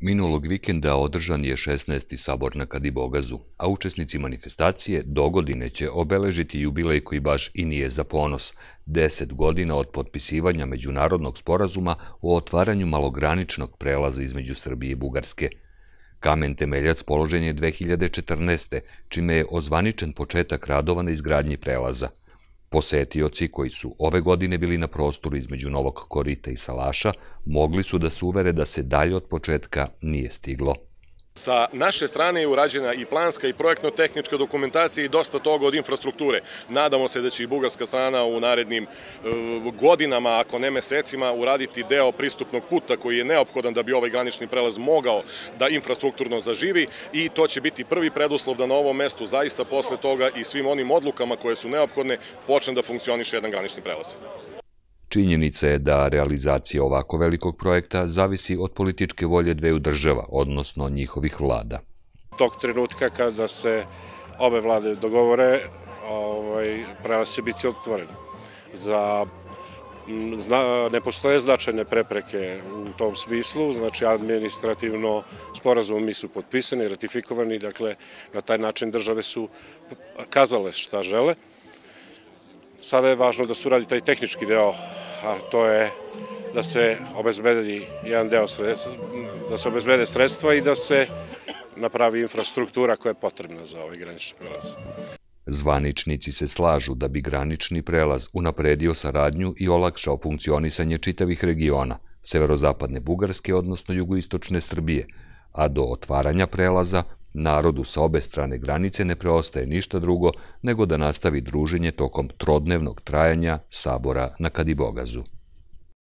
Minulog vikenda održan je 16. sabor na Kadibogazu, a učesnici manifestacije dogodine će obeležiti jubilej koji baš i nije za ponos, 10 godina od potpisivanja međunarodnog sporazuma o otvaranju malograničnog prelaza između Srbije i Bugarske. Kamen temeljac položen je 2014. čime je ozvaničen početak radova na izgradnji prelaza. Posetioci koji su ove godine bili na prostoru između Novog Korita i Salaša mogli su da se uvere da se dalje od početka nije stiglo. Sa naše strane je urađena i planska i projektno-tehnička dokumentacija i dosta toga od infrastrukture. Nadamo se da će i bugarska strana u narednim godinama, ako ne mesecima, uraditi deo pristupnog puta koji je neophodan da bi ovaj granični prelaz mogao da infrastrukturno zaživi i to će biti prvi preduslov da na ovom mestu zaista posle toga i svim onim odlukama koje su neophodne počne da funkcioniše jedan granični prelaz. Činjenica je da realizacija ovako velikog projekta zavisi od političke volje dveju država, odnosno njihovih vlada. Tog trenutka kada se obe vlade dogovore, prelaz će biti otvoren. Ne postoje značajne prepreke u tom smislu, znači administrativno sporazumi su potpisani, ratifikovani, dakle na taj način države su kazale šta žele. Sada je važno da se uradi taj tehnički deo, a to je da se obezbedi jedan deo da se obezbede sredstva i da se napravi infrastruktura koja je potrebna za ovaj granični prelaz. Zvaničnici se slažu da bi granični prelaz unapredio saradnju i olakšao funkcionisanje čitavih regiona, severozapadne Bugarske, odnosno jugoistočne Srbije, a do otvaranja prelaza narodu sa obe strane granice ne preostaje ništa drugo nego da nastavi druženje tokom trodnevnog trajanja sabora na Kadibogazu.